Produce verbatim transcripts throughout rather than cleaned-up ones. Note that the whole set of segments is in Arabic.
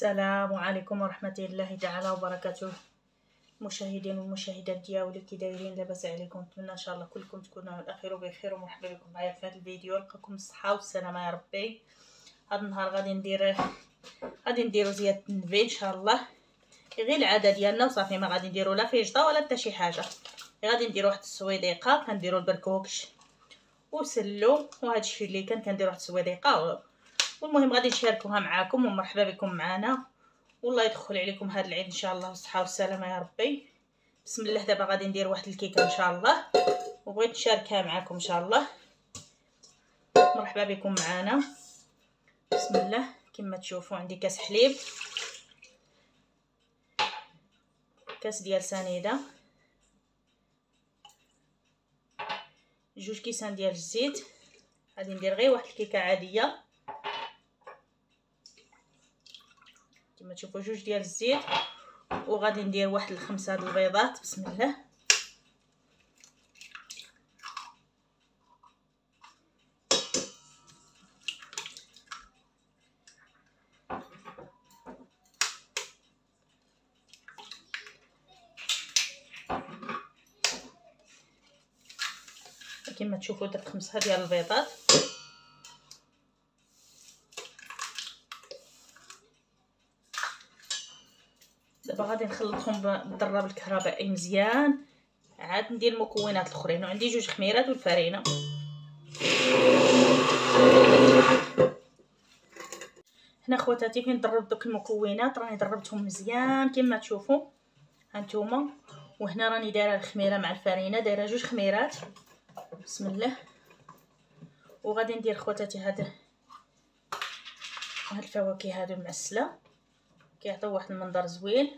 السلام عليكم ورحمة الله تعالى وبركاته. مشاهدين والمشاهدات ديالي كي دايرين؟ لاباس عليكم؟ نتمنى ان شاء الله كلكم تكونوا على خير وبخير، ومرحبا بكم معايا في هذا الفيديو. نلقاكم بالصحه والسلامه يا ربي. هذا النهار غادي ندير غادي نديرو زياده النبي ان شاء الله، غير العاده ديالنا وصافي، ما غادي نديرو لا فيجطه ولا حتى شي حاجه. غادي نديرو واحد السويديقه، كنديرو البركوكش وسلو، وهذا الشيء اللي كان كنديرو واحد السويديقه. والمهم غادي نشاركوها معاكم، ومرحبا بكم معنا، والله يدخل عليكم هذا العيد ان شاء الله بالصحه والسلامه يا ربي. بسم الله. دابا غادي ندير واحد الكيكه ان شاء الله، وبغيت نشاركها معكم ان شاء الله. مرحبا بكم معنا. بسم الله. كما تشوفوا عندي كاس حليب، كاس ديال سنيده، جوج كيسان ديال الزيت. غادي ندير غير واحد الكيكه عاديه كما تشوفوا، جوج ديال الزيت، وغادي ندير واحد الخمسه د البيضات. بسم الله. كما تشوفوا درت خمسه ديال البيضات. دابا غادي نخلطهم بالضراب الكهربائي مزيان، عاد ندير المكونات الاخرين. وعندي جوج خميرات والفرينه. هنا خواتاتي فين ضربت دوك المكونات، راني ضربتهم مزيان كما تشوفوا هانتوما. وهنا راني دايره الخميره مع الفرينه، دايره جوج خميرات. بسم الله. وغادي ندير خواتاتي هاد هاد الفواكه هادو معسله، كيعطيو واحد المنظر زوين.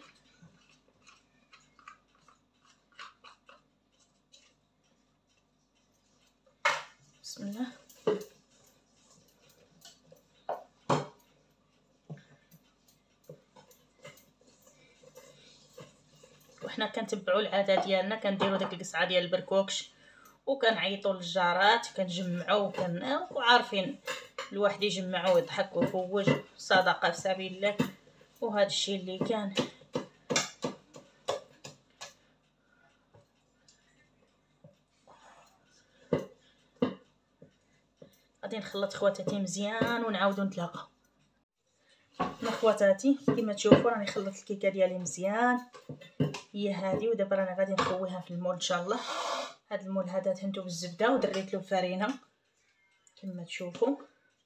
بسم الله. وحنا كنتبعوا العاده ديالنا، كنديروا داك القصعه ديال البركوكش، وكنعيطوا للجارات، كنجمعوا، وكن وعارفين الواحد يجمع ويضحك ويفوج، صدقه في سبيل الله. وهذا الشيء اللي كان. غادي نخلط خواتاتي مزيان ونعاودو نتلاقاو. انا خواتاتي كما تشوفوا راني خلطت الكيكه ديالي مزيان، هي هذه. ودابا راني غادي نخويها في المول ان شاء الله. هذا المول هذا دهنته بالزبده ودريت له الفرينه كما تشوفوا.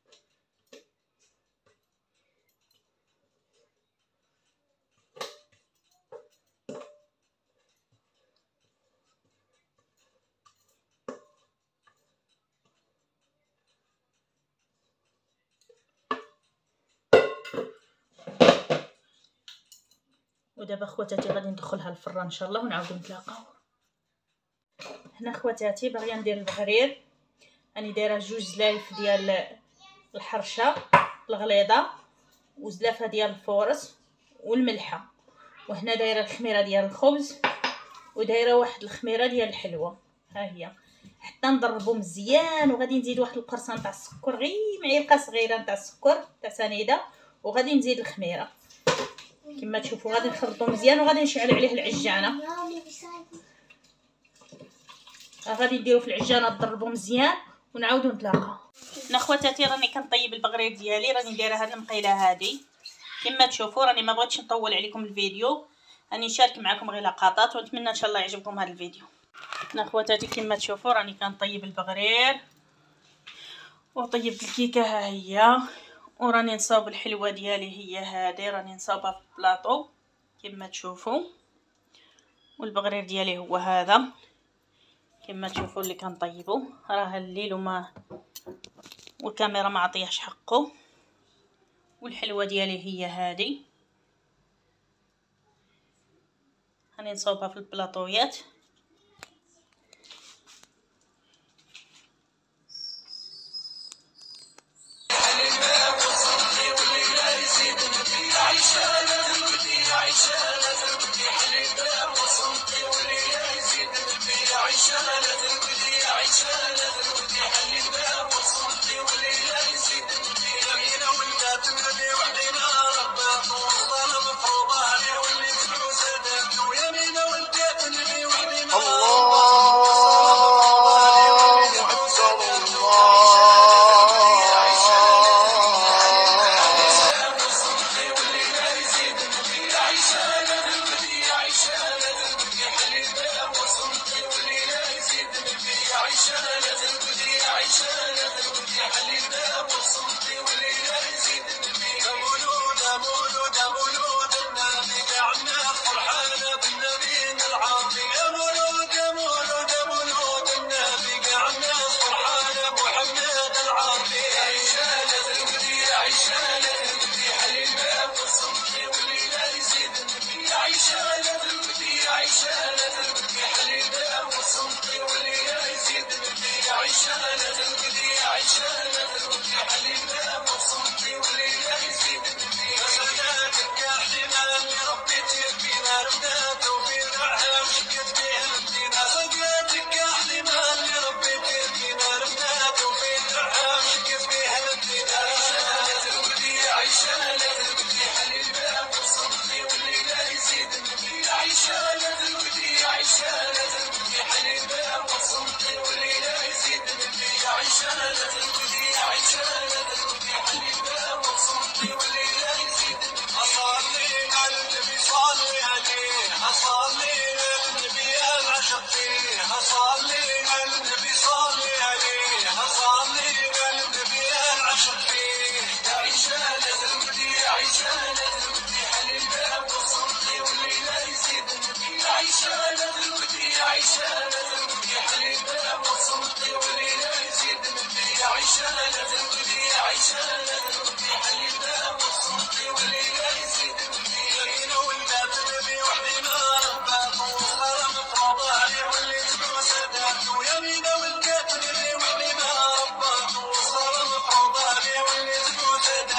ودابا خواتاتي غادي ندخلها للفران ان شاء الله ونعاودو نتلاقاو. هنا خواتاتي باغيه ندير البغرير، راني دايره جوج زلايف ديال الحرشه الغليظه، وزلافه ديال الفورص والملحه. وهنا دايره الخميره ديال الخبز، ودايره واحد الخميره ديال الحلوه، ها هي. حتى نضربو مزيان. وغادي نزيد واحد القرصان تاع السكر، غير معلقه صغيره تاع السكر تاع سنيده، وغادي نزيد الخميره كما تشوفوا. غادي نخلطو مزيان، وغادي نشعل عليه العجانه. غادي نديرو في العجانه نضربو مزيان ونعاودو نتلاقاو. انا خواتاتي راني كنطيب البغرير ديالي، راني دايره هاد المقيله هادي كما تشوفوا. راني ما بغيتش نطول عليكم الفيديو، راني نشارك معكم غير لقطات، ونتمنى ان شاء الله يعجبكم هذا الفيديو. انا خواتاتي كما تشوفوا راني كنطيب البغرير، وطيبت الكيكه ها هي، وراني نصاوب الحلوه ديالي هي هذه، راني نصاوبها في البلاطو كما تشوفوا. والبغرير ديالي هو هذا كما تشوفوا اللي كنطيبو. راه الليل وما والكاميرا ما عطيهش حقه. والحلوه ديالي هي هذه، راني نصاوبها في البلاطويات.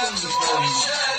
كل شيء